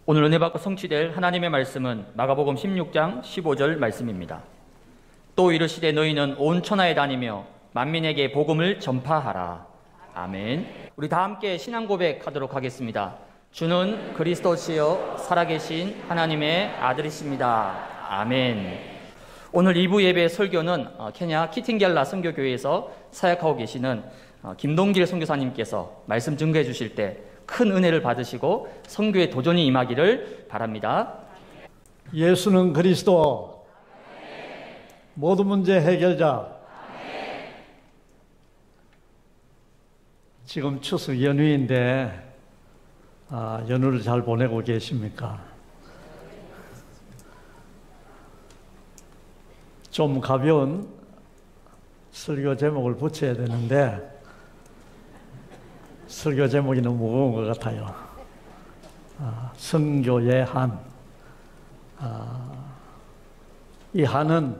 오늘 은혜 받고 성취될 하나님의 말씀은 마가복음 16장 15절 말씀입니다. 또 이르시되 너희는 온 천하에 다니며 만민에게 복음을 전파하라. 아멘. 우리 다 함께 신앙 고백하도록 하겠습니다. 주는 그리스도시요 살아계신 하나님의 아들이십니다. 아멘. 오늘 2부 예배 설교는 케냐 키팅겔라 선교교회에서 사역하고 계시는 김동길 선교사님께서 말씀 증거해 주실 때 큰 은혜를 받으시고 선교에 도전이 임하기를 바랍니다. 예수는 그리스도, 모든 문제 해결자. 지금 추석 연휴인데 연휴를 잘 보내고 계십니까? 좀 가벼운 설교 제목을 붙여야 되는데 설교 제목이 너무 무거운 것 같아요. 선교의 한. 이 한은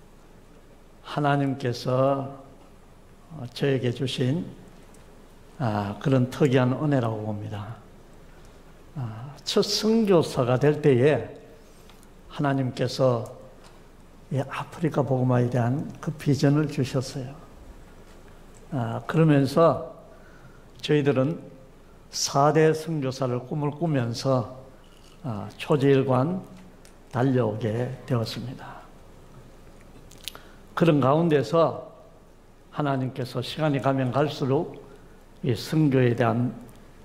하나님께서 저에게 주신 그런 특이한 은혜라고 봅니다. 첫 선교사가 될 때에 하나님께서 이 아프리카 복음화에 대한 그 비전을 주셨어요. 그러면서 저희들은 4대 선교사를 꿈을 꾸면서 초지일관 달려오게 되었습니다. 그런 가운데서 하나님께서 시간이 가면 갈수록 이 선교에 대한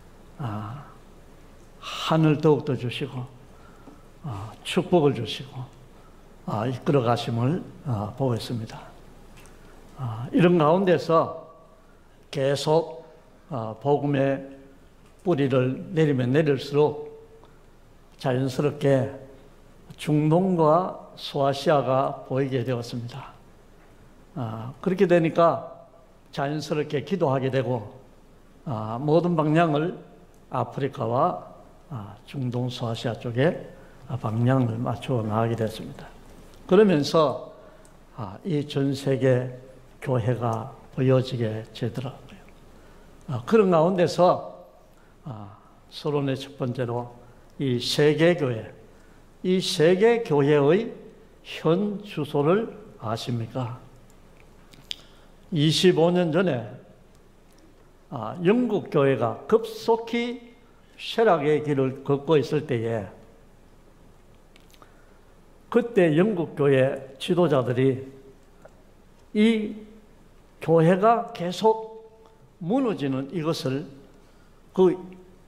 한을 더욱더 주시고 축복을 주시고 이끌어 가심을 보고 있습니다. 이런 가운데서 계속 복음의 뿌리를 내리면 내릴수록 자연스럽게 중동과 소아시아가 보이게 되었습니다. 그렇게 되니까 자연스럽게 기도하게 되고 모든 방향을 아프리카와 중동 소아시아 쪽에 방향을 맞추어 나가게 됐습니다. 그러면서 이 전 세계 교회가 보여지게 되더라고요. 그런 가운데서 서론의 첫 번째로 이 세계교회, 이 세계교회의 현 주소를 아십니까? 25년 전에 영국 교회가 급속히 쇠락의 길을 걷고 있을 때에 그때 영국 교회 지도자들이 이 교회가 계속 무너지는 이것을 그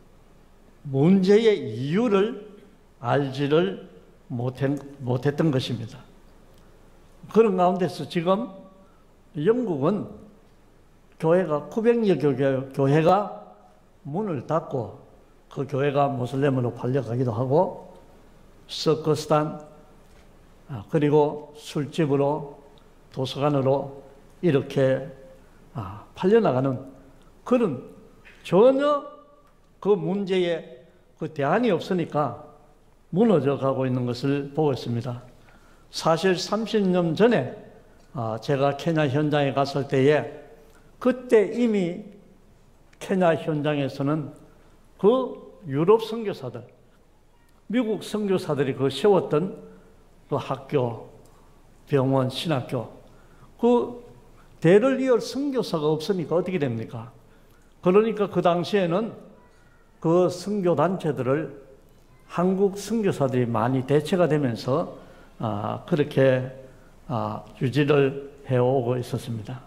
문제의 이유를 알지를 못했던 것입니다. 그런 가운데서 지금 영국은 교회가 900여 교회가 문을 닫고 그 교회가 모슬렘으로 팔려가기도 하고 서커스단 그리고 술집으로 도서관으로 이렇게 팔려나가는 그런 전혀 그 문제에 그 대안이 없으니까 무너져 가고 있는 것을 보고 있습니다. 사실 30년 전에 제가 케냐 현장에 갔을 때에 그때 이미 케냐 현장에서는 그 유럽 선교사들, 미국 선교사들이 그 세웠던 그 학교, 병원, 신학교 그 대를 이을 선교사가 없으니까 어떻게 됩니까? 그러니까 그 당시에는 그 선교단체들을 한국 선교사들이 많이 대체가 되면서 그렇게 유지를 해오고 있었습니다.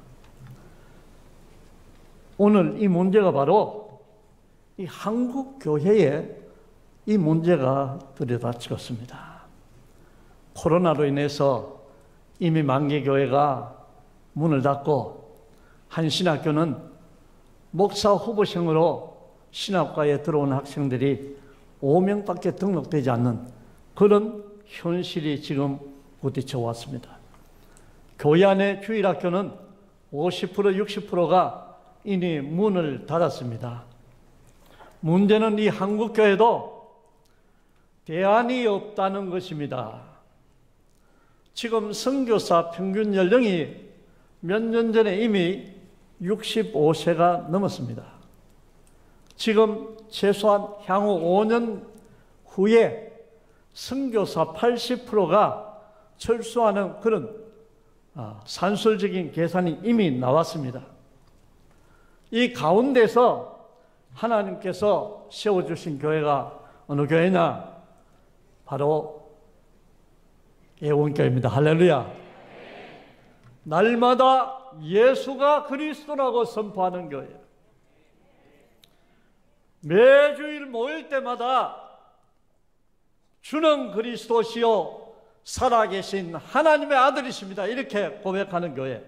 오늘 이 문제가 바로 이 한국 교회에 이 문제가 들여다치겠습니다. 코로나로 인해서 이미 만개 교회가 문을 닫고 한 신학교는 목사 후보생으로 신학과에 들어온 학생들이 5명밖에 등록되지 않는 그런 현실이 지금 부딪혀 왔습니다. 교회 안의 주일학교는 50%, 60%가 이미 문을 닫았습니다. 문제는 이 한국교회도 대안이 없다는 것입니다. 지금 선교사 평균 연령이 몇 년 전에 이미 65세가 넘었습니다. 지금 최소한 향후 5년 후에 선교사 80%가 철수하는 그런 산술적인 계산이 이미 나왔습니다. 이 가운데서 하나님께서 세워주신 교회가 어느 교회냐? 바로 예원교회입니다. 할렐루야. 날마다 예수가 그리스도라고 선포하는 교회예요. 매주일 모일 때마다 주는 그리스도시요 살아계신 하나님의 아들이십니다. 이렇게 고백하는 교회.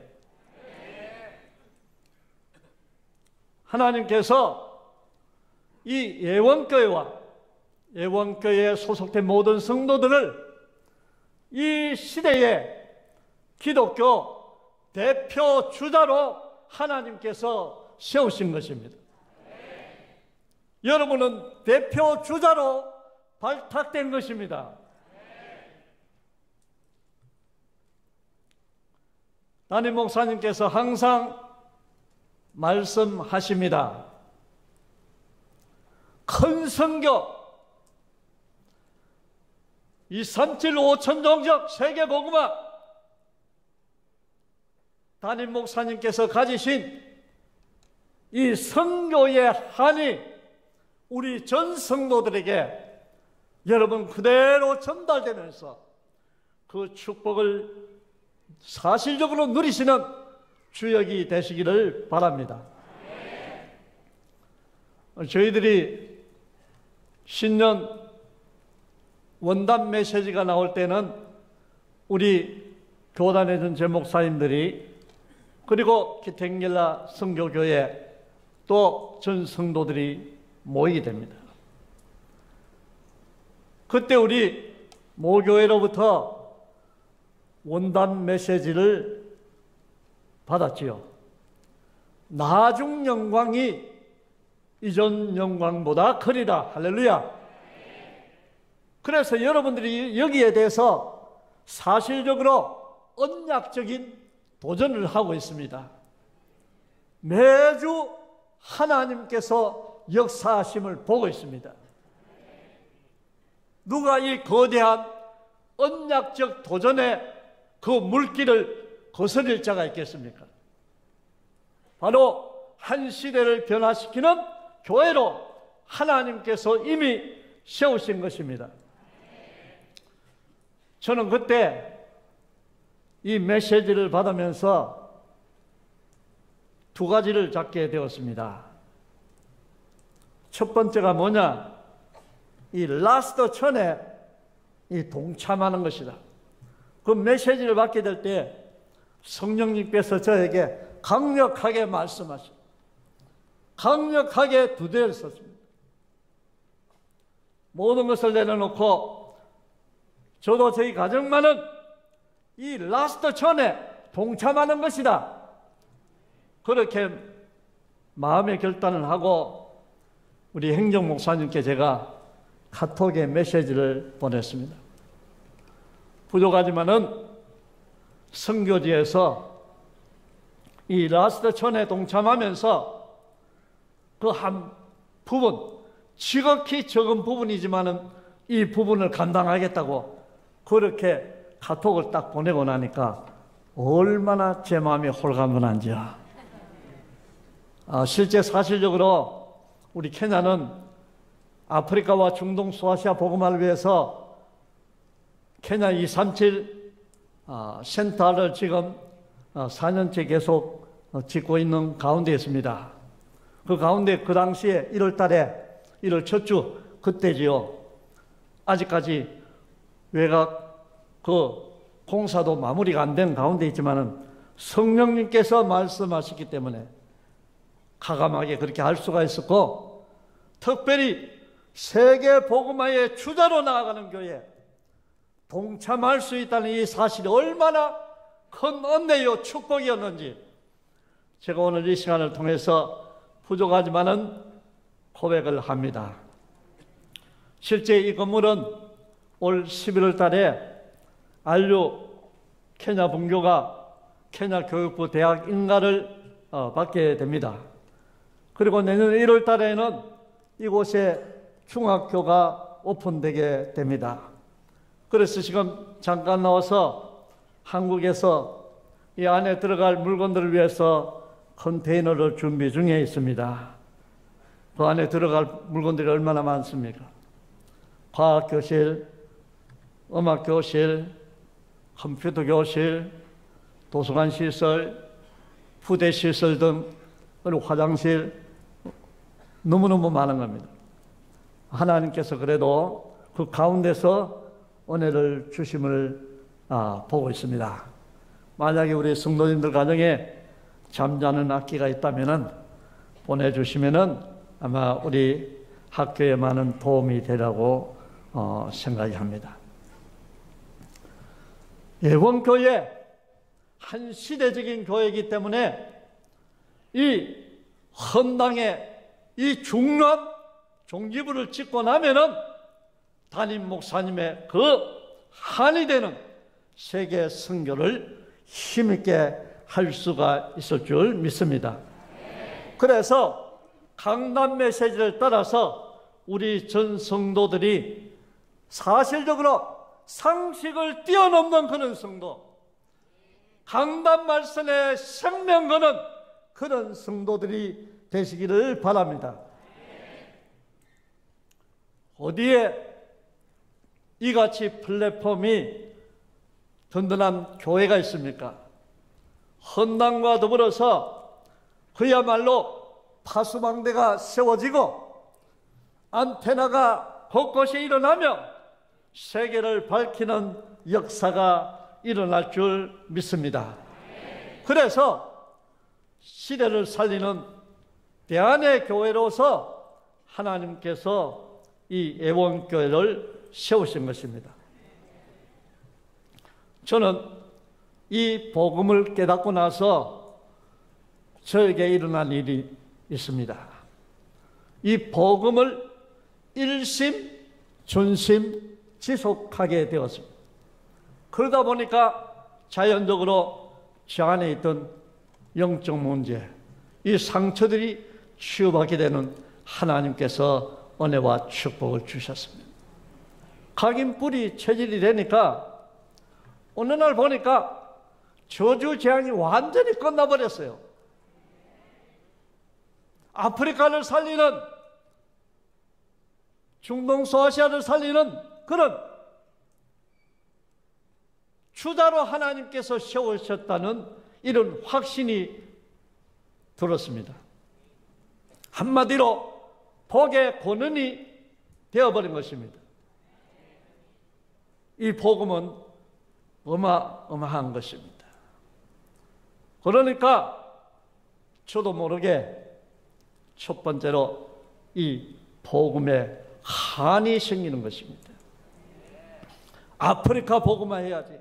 하나님께서 이 예원교회와 예원교회에 소속된 모든 성도들을 이 시대에 기독교 대표 주자로 하나님께서 세우신 것입니다. 여러분은 대표 주자로 발탁된 것입니다. 담임 목사님께서 항상 말씀하십니다. 큰 선교, 237 5천 종족 세계 복음화, 담임 목사님께서 가지신 이 선교의 한이 우리 전 성도들에게 여러분 그대로 전달되면서 그 축복을 사실적으로 누리시는 주역이 되시기를 바랍니다. 저희들이 신년 원단 메시지가 나올 때는 우리 교단의 전체 목사님들이 그리고 기택릴라 선교교회 또 전 성도들이 모이게 됩니다. 그때 우리 모교회로부터 원단 메시지를 받았지요. 나중 영광이 이전 영광보다 크리라. 할렐루야. 그래서 여러분들이 여기에 대해서 사실적으로 언약적인 도전을 하고 있습니다. 매주 하나님께서 역사하심을 보고 있습니다. 누가 이 거대한 언약적 도전에 그 물길을 거스릴 자가 있겠습니까? 바로 한 시대를 변화시키는 교회로 하나님께서 이미 세우신 것입니다. 저는 그때 이 메시지를 받으면서 두 가지를 잡게 되었습니다. 첫 번째가 뭐냐? 이 라스트 천에 이 동참하는 것이다. 그 메시지를 받게 될 때 성령님께서 저에게 강력하게 말씀하시고 강력하게 두대를 썼습니다. 모든 것을 내려놓고 저도 저희 가정만은 이 라스트 천에 동참하는 것이다. 그렇게 마음의 결단을 하고 우리 행정목사님께 제가 카톡에 메시지를 보냈습니다. 부족하지만은 선교지에서 이 라스트 천에 동참하면서 그 한 부분, 지극히 적은 부분이지만은 이 부분을 감당하겠다고 그렇게 카톡을 딱 보내고 나니까 얼마나 제 마음이 홀가분한지요. 실제 사실적으로 우리 케냐는 아프리카와 중동 소아시아 복음화를 위해서 케냐 237 센터를 지금 4년째 계속 짓고 있는 가운데 있습니다. 그 가운데 그 당시에 1월 달에 1월 첫 주 그때지요. 아직까지 외곽 그 공사도 마무리가 안 된 가운데 있지만은 성령님께서 말씀하셨기 때문에 가감하게 그렇게 할 수가 있었고, 특별히 세계 복음화의 주자로 나아가는 교회에 동참할 수 있다는 이 사실이 얼마나 큰 은혜요 축복이었는지 제가 오늘 이 시간을 통해서 부족하지만은 고백을 합니다. 실제 이 건물은 올 11월 달에 알류 케냐 분교가 케냐 교육부 대학 인가를 받게 됩니다. 그리고 내년 1월 달에는 이곳에 중학교가 오픈되게 됩니다. 그래서 지금 잠깐 나와서 한국에서 이 안에 들어갈 물건들을 위해서 컨테이너를 준비 중에 있습니다. 그 안에 들어갈 물건들이 얼마나 많습니까? 과학교실, 음악교실, 컴퓨터교실, 도서관시설, 부대시설 등, 그리고 화장실, 너무너무 많은 겁니다. 하나님께서 그래도 그 가운데서 은혜를 주심을 보고 있습니다. 만약에 우리 성도님들 가정에 잠자는 악기가 있다면 보내주시면 아마 우리 학교에 많은 도움이 되라고 생각이 합니다. 예원교회, 한 시대적인 교회이기 때문에 이 헌당에 이 중요한 종기부를 짓고 나면은 담임 목사님의 그 한이 되는 세계 선교를 힘있게 할 수가 있을 줄 믿습니다. 그래서 강단 메시지를 따라서 우리 전 성도들이 사실적으로 상식을 뛰어넘는 그런 성도, 강단 말씀에 생명 거는 그런 성도들이 되시기를 바랍니다. 어디에 이같이 플랫폼이 든든한 교회가 있습니까? 헌당과 더불어서 그야말로 파수망대가 세워지고 안테나가 곳곳에 일어나며 세계를 밝히는 역사가 일어날 줄 믿습니다. 그래서 시대를 살리는 대안의 교회로서 하나님께서 이 예원교회를 세우신 것입니다. 저는 이 복음을 깨닫고 나서 저에게 일어난 일이 있습니다. 이 복음을 일심, 전심 지속하게 되었습니다. 그러다 보니까 자연적으로 저 안에 있던 영적 문제, 이 상처들이 치유받게 되는 하나님께서 은혜와 축복을 주셨습니다. 각인 뿌리 체질이 되니까 어느 날 보니까 저주 재앙이 완전히 끝나버렸어요. 아프리카를 살리는, 중동 소아시아를 살리는 그런 주자로 하나님께서 세우셨다는 이런 확신이 들었습니다. 한마디로 복의 권능이 되어버린 것입니다. 이 복음은 어마어마한 것입니다. 그러니까 저도 모르게 첫 번째로 이 복음에 한이 생기는 것입니다. 아프리카 복음화 해야지.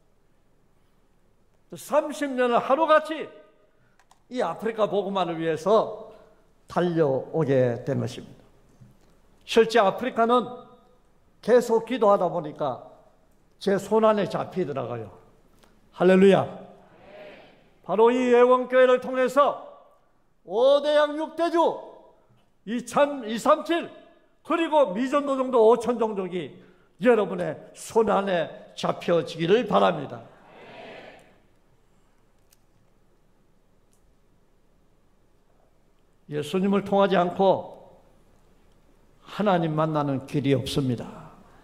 30년을 하루같이 이 아프리카 복음화를 위해서 달려오게 된 것입니다. 실제 아프리카는 계속 기도하다 보니까 제 손안에 잡히더라고요. 할렐루야. 바로 이 예원교회를 통해서 5대양 6대주 237 그리고 미전도정도 5천 종족이 여러분의 손안에 잡혀지기를 바랍니다. 예수님을 통하지 않고 하나님 만나는 길이 없습니다.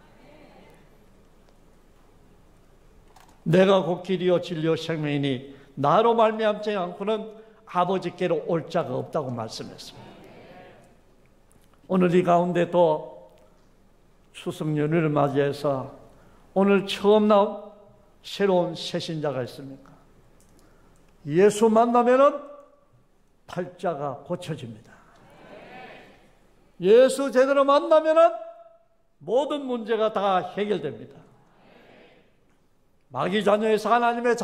내가 곧 길이요 진리요 생명이니 나로 말미암지 않고는 아버지께로 올 자가 없다고 말씀했습니다. 오늘 이 가운데 또 추석 연휴를 맞이해서 오늘 처음 나온 새로운 새신자가 있습니까? 예수 만나면은 팔자가 고쳐집니다. 예수 제대로 만나면은 모든 문제가 다 해결됩니다. 마귀 자녀에서 하나님의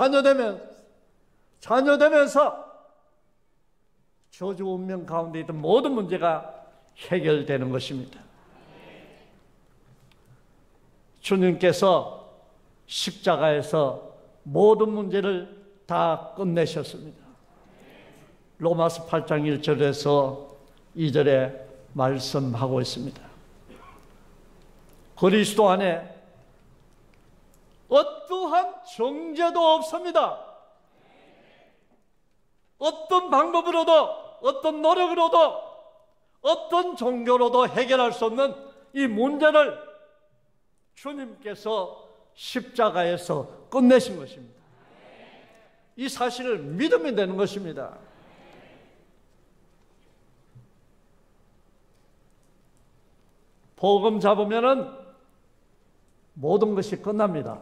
자녀되면서 저주 운명 가운데 있던 모든 문제가 해결되는 것입니다. 주님께서 십자가에서 모든 문제를 다 끝내셨습니다. 로마서 8장 1절에서 2절에 말씀하고 있습니다. 그리스도 안에 어떠한 정죄도 없습니다. 어떤 방법으로도, 어떤 노력으로도, 어떤 종교로도 해결할 수 없는 이 문제를 주님께서 십자가에서 끝내신 것입니다. 이 사실을 믿으면 되는 것입니다. 복음 잡으면은 모든 것이 끝납니다.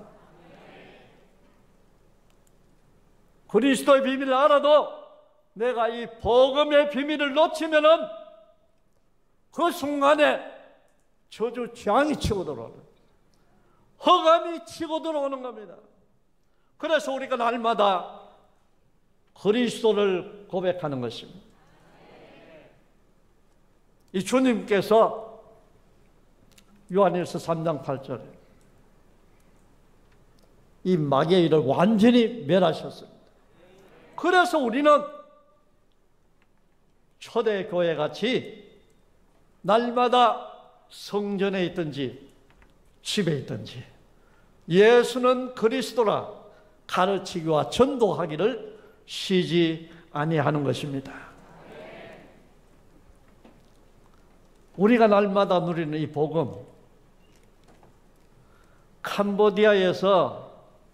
그리스도의 비밀을 알아도 내가 이 복음의 비밀을 놓치면은 그 순간에 저주 재앙이 치고 들어오는, 허감이 치고 들어오는 겁니다. 그래서 우리가 날마다 그리스도를 고백하는 것입니다. 이 주님께서 요한일서 3장 8절에 이 마귀의 일을 완전히 멸하셨습니다. 그래서 우리는 초대교회 같이 날마다 성전에 있든지 집에 있든지 예수는 그리스도라 가르치기와 전도하기를 쉬지 아니하는 것입니다. 우리가 날마다 누리는 이 복음, 캄보디아에서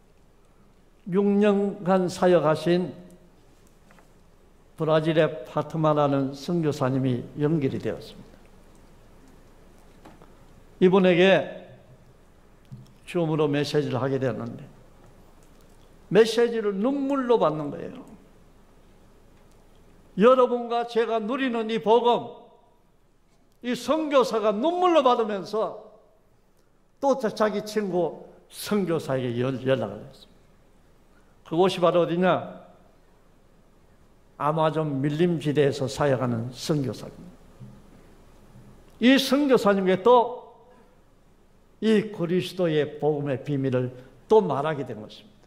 6년간 사역하신 브라질의 파트마라는 선교사님이 연결이 되었습니다. 이분에게 줌으로 메시지를 하게 되었는데 메시지를 눈물로 받는 거예요. 여러분과 제가 누리는 이 복음, 이 선교사가 눈물로 받으면서 또 자기 친구 선교사에게 연락을 했습니다. 그곳이 바로 어디냐? 아마존 밀림지대에서 사역하는 선교사입니다. 이 선교사님께 또 이 그리스도의 복음의 비밀을 또 말하게 된 것입니다.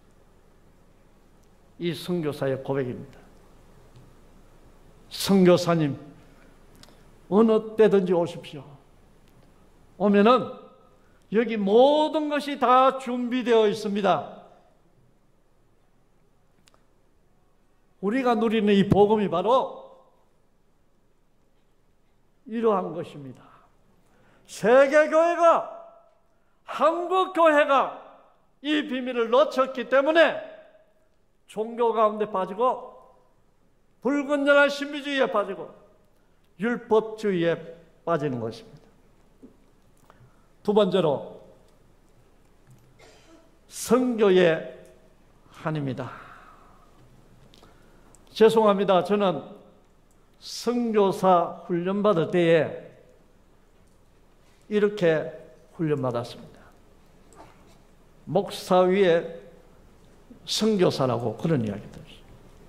이 선교사의 고백입니다. 선교사님, 어느 때든지 오십시오. 오면은 여기 모든 것이 다 준비되어 있습니다. 우리가 누리는 이 복음이 바로 이러한 것입니다. 세계교회가, 한국교회가 이 비밀을 놓쳤기 때문에 종교 가운데 빠지고 불건전한 신비주의에 빠지고 율법주의에 빠지는 것입니다. 두 번째로 선교의 한입니다. 죄송합니다. 저는 선교사 훈련받을 때에 이렇게 훈련받았습니다. 목사 위에 선교사라고 그런 이야기 들었어요.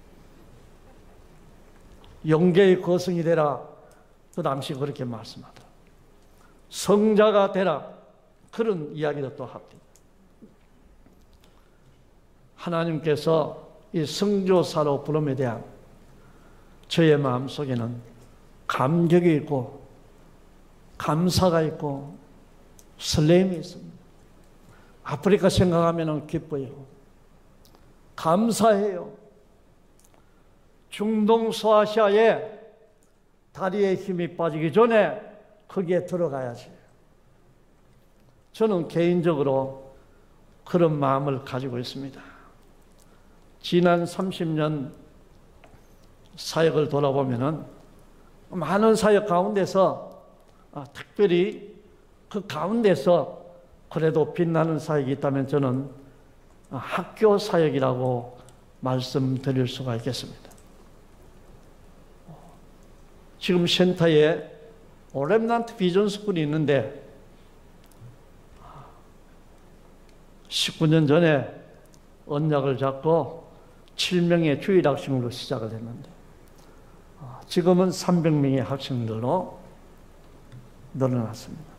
영계의 거성이 되라. 그 당시 그렇게 말씀하더라. 성자가 되라. 그런 이야기도 또 합니다. 하나님께서 이 선교사로 부름에 대한 저의 마음속에는 감격이 있고 감사가 있고 설렘이 있습니다. 아프리카 생각하면 기뻐요. 감사해요. 중동 소아시아에 다리에 힘이 빠지기 전에 거기에 들어가야지. 저는 개인적으로 그런 마음을 가지고 있습니다. 지난 30년 사역을 돌아보면은 많은 사역 가운데서 특별히 그 가운데서 그래도 빛나는 사역이 있다면 저는 학교 사역이라고 말씀드릴 수가 있겠습니다. 지금 센터에 렘넌트 비전 스쿨이 있는데 19년 전에 언약을 잡고 7명의 주일 학생으로 시작을 했는데 지금은 300명의 학생들로 늘어났습니다.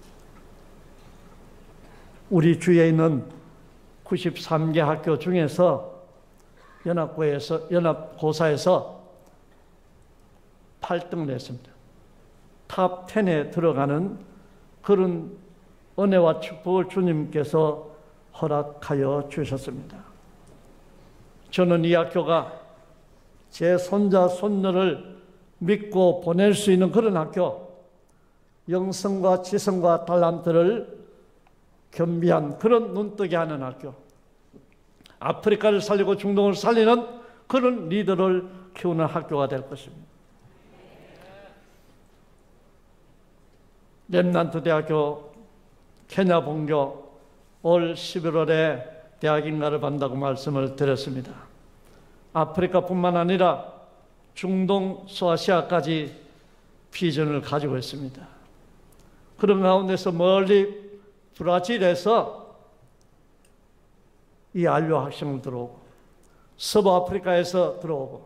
우리 주위에 있는 93개 학교 중에서 연합고사에서 8등을 했습니다. 탑 10에 들어가는 그런 은혜와 축복을 주님께서 허락하여 주셨습니다. 저는 이 학교가 제 손자, 손녀를 믿고 보낼 수 있는 그런 학교, 영성과 지성과 달란트를 겸비한 그런 눈뜨게 하는 학교, 아프리카를 살리고 중동을 살리는 그런 리더를 키우는 학교가 될 것입니다. 렘넌트 대학교 케냐 본교 올 11월에 대학인가를 받는다고 말씀을 드렸습니다. 아프리카뿐만 아니라 중동, 소아시아까지 비전을 가지고 있습니다. 그런 가운데서 멀리 브라질에서 이 안료 학생을 들어오고, 서부 아프리카에서 들어오고,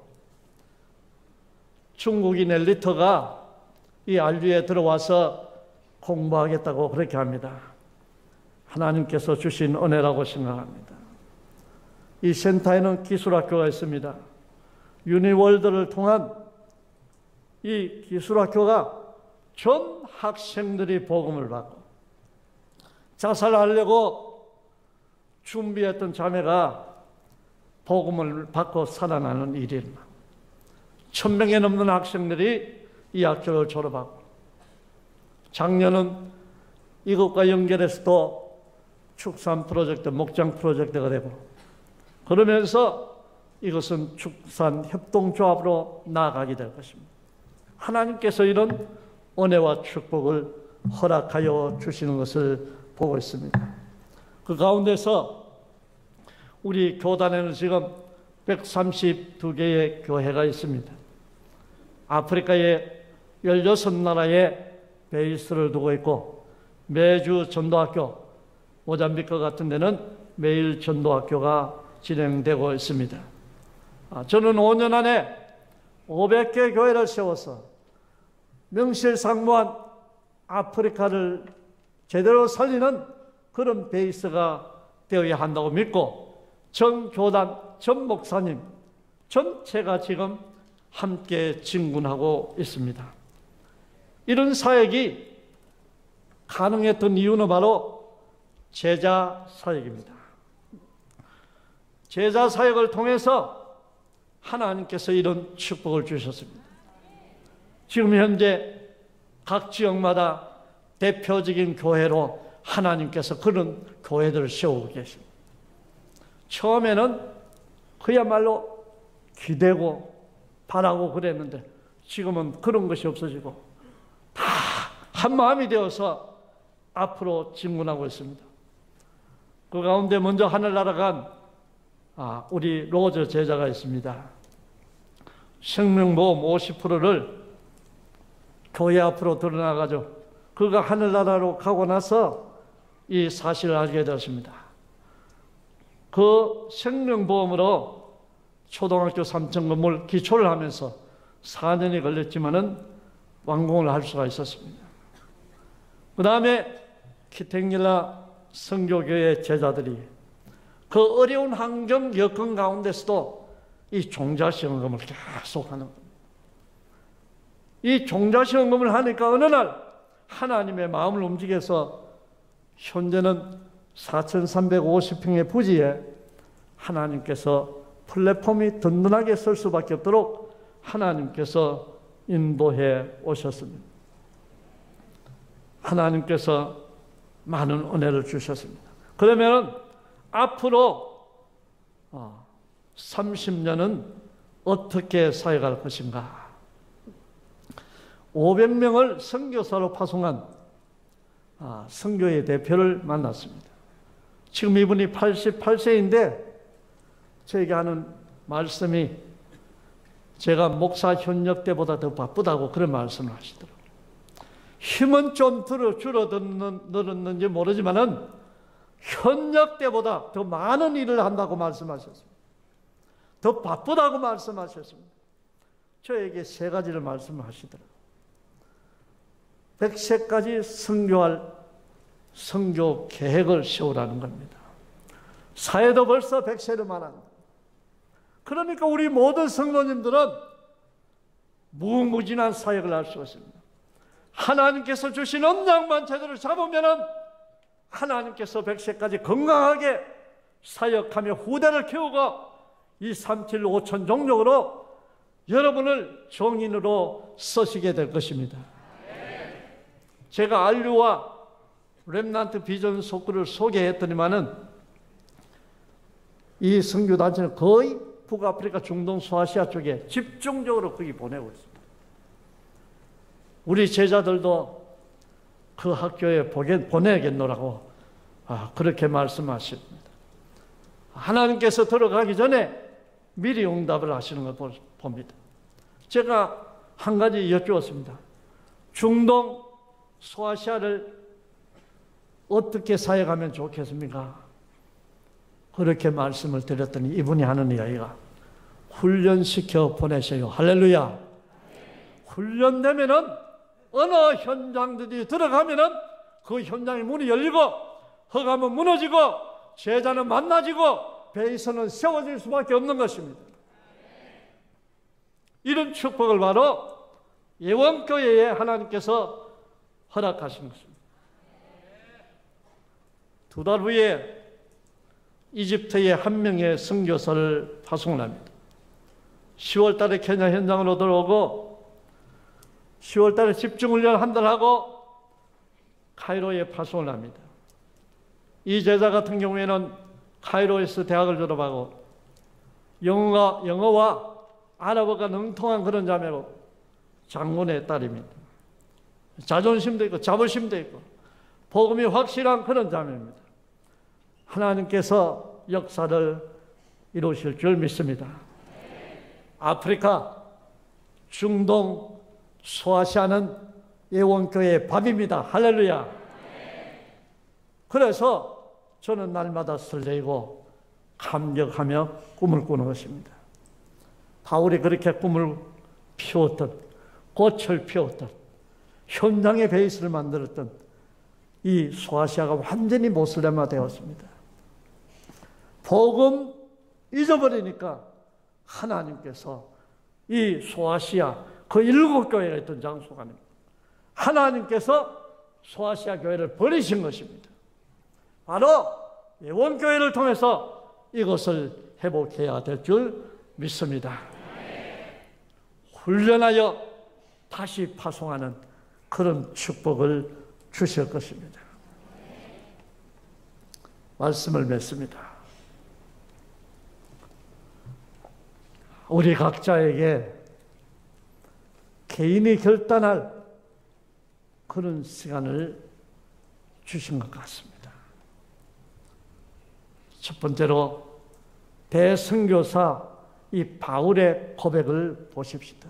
중국인 엘리트가 이 안료에 들어와서 공부하겠다고 그렇게 합니다. 하나님께서 주신 은혜라고 생각합니다. 이 센터에는 기술학교가 있습니다. 유니월드를 통한 이 기술학교가 전 학생들이 복음을 받고, 자살하려고 준비했던 자매가 복음을 받고 살아나는 일입니다. 1000명에 넘는 학생들이 이 학교를 졸업하고, 작년은 이것과 연결해서도 축산 프로젝트, 목장 프로젝트가 되고, 그러면서 이것은 축산 협동조합으로 나아가게 될 것입니다. 하나님께서 이런 은혜와 축복을 허락하여 주시는 것을 보고 있습니다. 그 가운데서 우리 교단에는 지금 132개의 교회가 있습니다. 아프리카의 16나라에 베이스를 두고 있고, 매주 전도학교, 모잠비크 같은 데는 매일 전도학교가 진행되고 있습니다. 저는 5년 안에 500개 교회를 세워서 명실상부한 아프리카를 제대로 살리는 그런 베이스가 되어야 한다고 믿고, 전 교단, 전 목사님 전체가 지금 함께 진군하고 있습니다. 이런 사역이 가능했던 이유는 바로 제자 사역입니다. 제자 사역을 통해서 하나님께서 이런 축복을 주셨습니다. 지금 현재 각 지역마다 대표적인 교회로 하나님께서 그런 교회들을 세우고 계십니다. 처음에는 그야말로 기대고 바라고 그랬는데, 지금은 그런 것이 없어지고 다 한마음이 되어서 앞으로 진군하고 있습니다. 그 가운데 먼저 하늘나라 간 우리 로저 제자가 있습니다. 생명보험 50%를 교회 앞으로 드러나가지고 그가 하늘나라로 가고 나서 이 사실을 알게 되었습니다. 그 생명보험으로 초등학교 3층 건물 기초를 하면서 4년이 걸렸지만은 완공을 할 수가 있었습니다. 그 다음에 키탱닐라 선교교회 제자들이 그 어려운 환경 여건 가운데서도 이 종자시험금을 계속 하는 겁니다. 이 종자시험금을 하니까 어느 날 하나님의 마음을 움직여서 현재는 4,350평의 부지에 하나님께서 플랫폼이 든든하게 설 수밖에 없도록 하나님께서 인도해 오셨습니다. 하나님께서 많은 은혜를 주셨습니다. 그러면 앞으로 30년은 어떻게 사역할 것인가? 500명을 선교사로 파송한 선교의 대표를 만났습니다. 지금 이분이 88세인데 저에게 하는 말씀이 제가 목사 현역 때보다 더 바쁘다고 그런 말씀을 하시더라고요. 힘은 좀 줄어들었는지 모르지만은 현역 때보다 더 많은 일을 한다고 말씀하셨습니다. 더 바쁘다고 말씀하셨습니다. 저에게 3가지를 말씀하시더라고요. 100세까지 선교할 선교 계획을 세우라는 겁니다. 사회도 벌써 100세를 말한다. 그러니까 우리 모든 성도님들은 무궁무진한 사역을 할 수 있습니다. 하나님께서 주신 언약만 제대로 잡으면은 하나님께서 100세까지 건강하게 사역하며 후대를 키우고 이 37, 5천 종족으로 여러분을 정인으로 쓰시게 될 것입니다. 제가 알류와 렘넌트 비전 속구를 소개했더니만은 이 선교단체는 거의 북아프리카, 중동, 소아시아 쪽에 집중적으로 거기 보내고 있습니다. 우리 제자들도 그 학교에 보내겠노라고 그렇게 말씀하십니다. 하나님께서 들어가기 전에 미리 응답을 하시는 걸 봅니다. 제가 한 가지 여쭈었습니다. 중동, 소아시아를 어떻게 사역하면 좋겠습니까? 그렇게 말씀을 드렸더니 이분이 하는 이야기가 훈련시켜 보내셔요. 할렐루야. 훈련되면은 어느 현장들이 들어가면은 그 현장의 문이 열리고 허감은 무너지고 제자는 만나지고 베이스는 세워질 수밖에 없는 것입니다. 이런 축복을 바로 예원교회에 하나님께서 허락하신 것입니다. 2달 후에 이집트의 한 명의 선교사를 파송을 합니다. 10월 달에 케냐 현장으로 들어오고 10월 달에 집중훈련 한 달 하고 카이로에 파송을 합니다. 이 제자 같은 경우에는 카이로에서 대학을 졸업하고 영어와 아랍어가 능통한 그런 자매고 장군의 딸입니다. 자존심도 있고 자부심도 있고 복음이 확실한 그런 자매입니다. 하나님께서 역사를 이루실 줄 믿습니다. 아프리카, 중동, 소아시아는 예원교회의 밥입니다. 할렐루야. 그래서 저는 날마다 설레이고 감격하며 꿈을 꾸는 것입니다. 바울이 그렇게 꿈을 피웠던, 꽃을 피웠던, 현장의 베이스를 만들었던 이 소아시아가 완전히 모슬렘화 되었습니다. 복음 잊어버리니까 하나님께서 이 소아시아 그 7교회가 있던 장소가 하나님께서 소아시아 교회를 버리신 것입니다. 바로 예원교회를 통해서 이것을 회복해야 될 줄 믿습니다. 훈련하여 다시 파송하는 그런 축복을 주실 것입니다. 말씀을 맺습니다. 우리 각자에게 개인이 결단할 그런 시간을 주신 것 같습니다. 첫 번째로 대선교사 이 바울의 고백을 보십시다.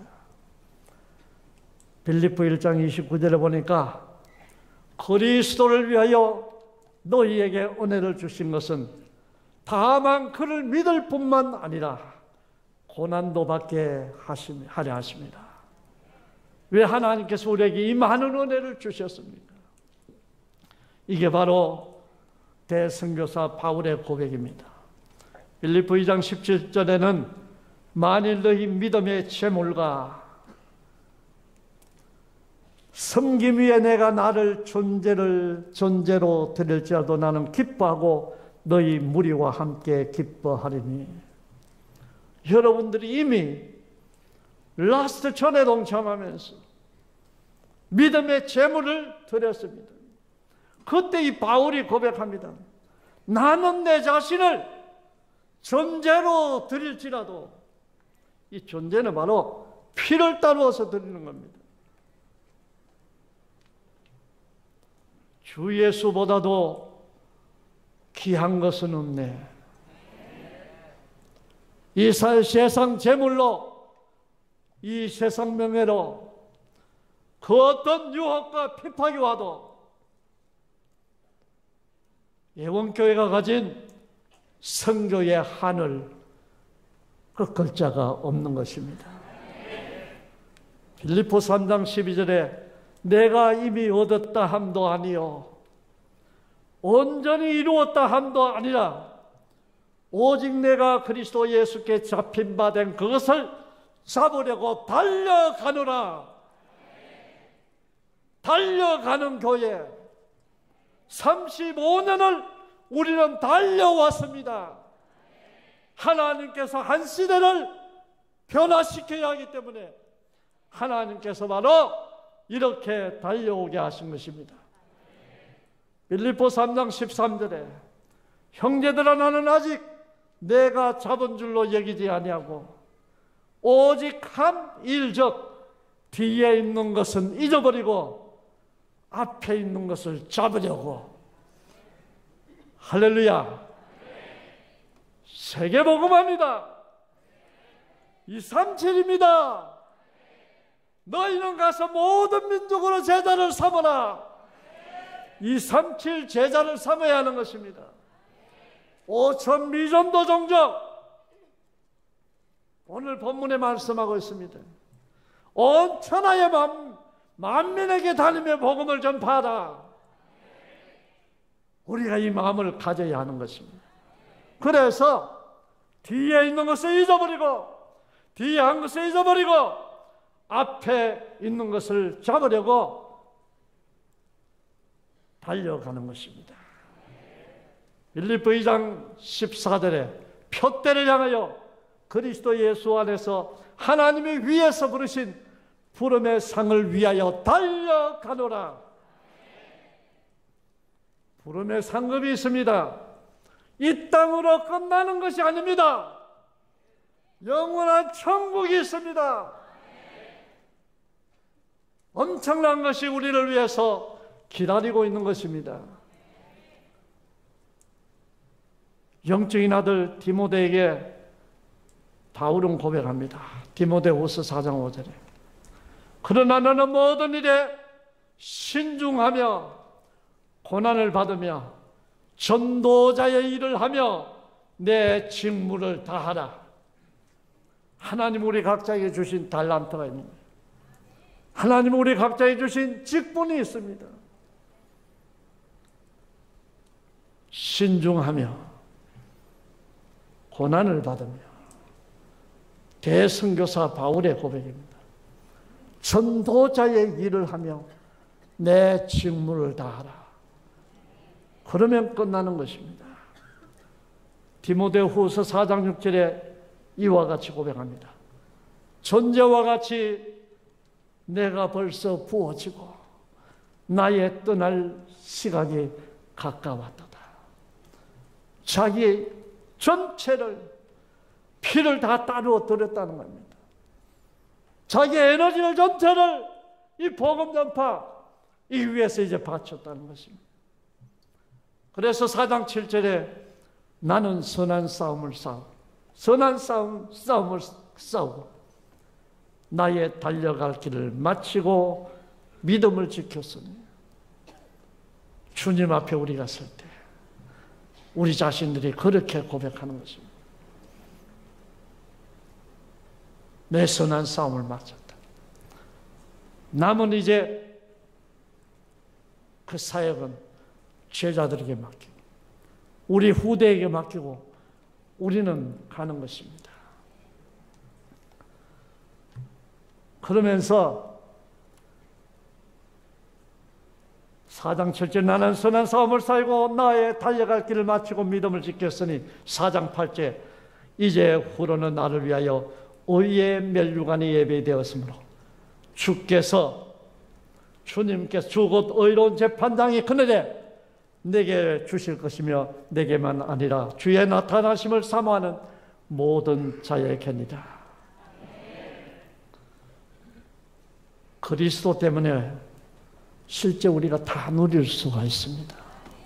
빌립보 1장 29절에 보니까 그리스도를 위하여 너희에게 은혜를 주신 것은 다만 그를 믿을 뿐만 아니라 고난도 받게 하려 하십니다. 왜 하나님께서 우리에게 이 많은 은혜를 주셨습니까? 이게 바로 대선교사 바울의 고백입니다. 빌립보 2장 17절에는 만일 너희 믿음의 재물과 섬김 위에 내가 나를 존재로 드릴지라도 나는 기뻐하고 너희 무리와 함께 기뻐하리니. 여러분들이 이미 라스트 전에 동참하면서 믿음의 재물을 드렸습니다. 그때 이 바울이 고백합니다. 나는 내 자신을 존재로 드릴지라도, 이 존재는 바로 피를 따르어서 드리는 겁니다. 주 예수보다도 귀한 것은 없네. 이 세상 재물로, 이 세상 명예로 그 어떤 유혹과 핍박이 와도 예원교회가 가진 선교의 하늘, 그 글자가 없는 것입니다. 빌립보 3장 12절에 내가 이미 얻었다 함도 아니요 온전히 이루었다 함도 아니라 오직 내가 그리스도 예수께 잡힌 바 된 그것을 잡으려고 달려가노라. 달려가는 교회, 35년을 우리는 달려왔습니다. 하나님께서 한 시대를 변화시켜야 하기 때문에 하나님께서 바로 이렇게 달려오게 하신 것입니다. 빌립보 3장 13절에 형제들아 나는 아직 내가 잡은 줄로 여기지 아니하고 오직 한 일적 뒤에 있는 것은 잊어버리고 앞에 있는 것을 잡으려고. 할렐루야. 세계복음합니다. 237입니다. 너희는 가서 모든 민족으로 제자를 삼으라. 237 제자를 삼아야 하는 것입니다. 5천 미전도 종족, 오늘 본문에 말씀하고 있습니다. 온 천하의 만민에게 다니며 복음을 전파하라. 우리가 이 마음을 가져야 하는 것입니다. 그래서 뒤에 있는 것을 잊어버리고, 뒤에 한 것을 잊어버리고 앞에 있는 것을 잡으려고 달려가는 것입니다. 빌립보 2장 14절에 표대를 향하여 그리스도 예수 안에서 하나님이 위에서 부르신 부름의 상을 위하여 달려가노라. 부름의 상급이 있습니다. 이 땅으로 끝나는 것이 아닙니다. 영원한 천국이 있습니다. 엄청난 것이 우리를 위해서 기다리고 있는 것입니다. 영적인 아들 디모데에게 바울은 고백합니다. 디모데후서 4장 5절에 그러나 너는 모든 일에 신중하며 고난을 받으며 전도자의 일을 하며 내 직무를 다하라. 하나님 우리 각자에게 주신 달란트가 있는 거예요. 하나님 우리 각자에게 주신 직분이 있습니다. 신중하며 고난을 받으며, 대선교사 바울의 고백입니다. 전도자의 일을 하며 내 직무를 다하라. 그러면 끝나는 것입니다. 디모데후서 4장 6절에 이와 같이 고백합니다. 전제와 같이 내가 벌써 부어지고 나의 떠날 시간이 가까웠도다. 자기의 전체를, 피를 다 따르어 들였다는 겁니다. 자기의 에너지를 전체를 이 복음 전파 이 위에서 이제 바쳤다는 것입니다. 그래서 4장 7절에 나는 선한 싸움을 싸우고 나의 달려갈 길을 마치고 믿음을 지켰으니. 주님 앞에 우리가 설 때 우리 자신들이 그렇게 고백하는 것입니다. 내 선한 싸움을 마쳤다. 남은 이제 그 사역은 제자들에게 맡기고 우리 후대에게 맡기고 우리는 가는 것입니다. 그러면서 4장 7절 나는 선한 싸움을 싸우고 나의 달려갈 길을 마치고 믿음을 지켰으니 4장 8절 이제 후로는 나를 위하여 의의 멸류관이 예배되었으므로 주님께서 주 곧 의로운 재판장이 그늘에 내게 주실 것이며 내게만 아니라 주의 나타나심을 사모하는 모든 자에게니라. 그리스도 때문에 실제 우리가 다 누릴 수가 있습니다.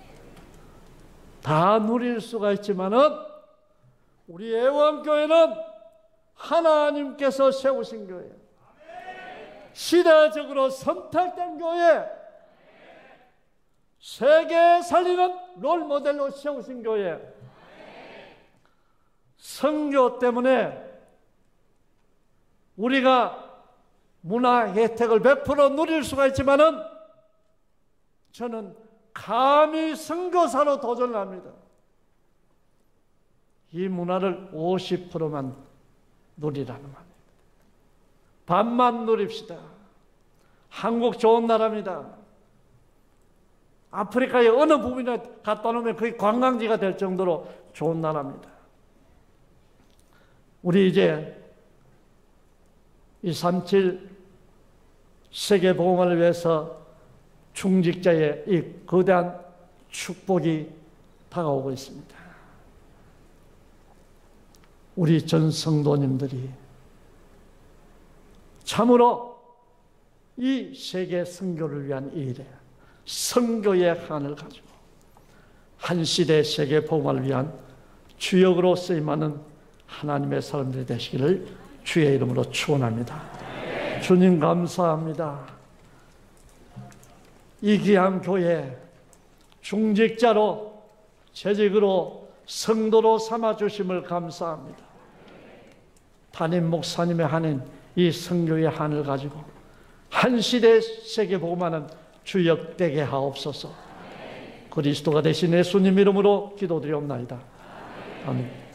다 누릴 수가 있지만은 우리 애원교회는 하나님께서 세우신 교회, 시대적으로 선택된 교회, 세계 살리는 롤모델로 세우신 교회, 선교 때문에 우리가 문화 혜택을 100% 누릴 수가 있지만은 저는 감히 선교사로 도전을 합니다. 이 문화를 50%만 누리라는 겁니다. 반만 누립시다. 한국 좋은 나라입니다. 아프리카의 어느 부분에 갖다 놓으면 거의 관광지가 될 정도로 좋은 나라입니다. 우리 이제 237 세계복음을 위해서 중직자의 이 거대한 축복이 다가오고 있습니다. 우리 전 성도님들이 참으로 이 세계 선교를 위한 일에 선교의 한을 가지고 한 시대 세계 복음을 위한 주역으로 쓰임하는 하나님의 사람들이 되시기를 주의 이름으로 축원합니다. 주님 감사합니다. 이 귀한 교회 중직자로 재직으로 성도로 삼아주심을 감사합니다. 담임 목사님의 한인 이 선교의 한을 가지고 한 시대 세계 복음하는 주역 되게 하옵소서. 그리스도가 되신 예수님 이름으로 기도드리옵나이다. 아멘.